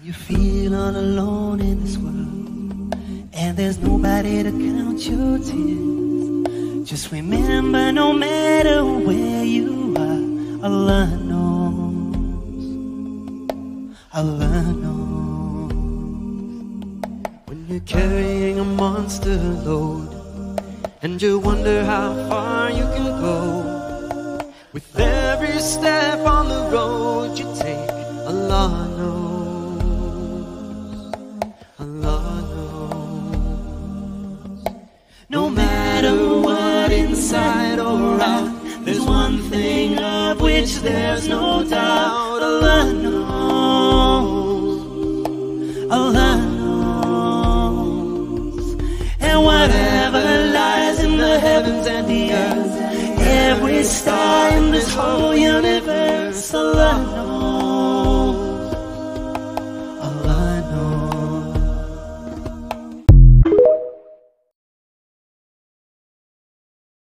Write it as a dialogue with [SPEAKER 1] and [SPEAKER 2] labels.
[SPEAKER 1] you feel all alone in this world, and there's nobody to count your tears, just remember, no matter where you are, Allah knows, Allah knows. When you're carrying a monster load, and you wonder how far you can go, with every step on the road you take, Allah knows.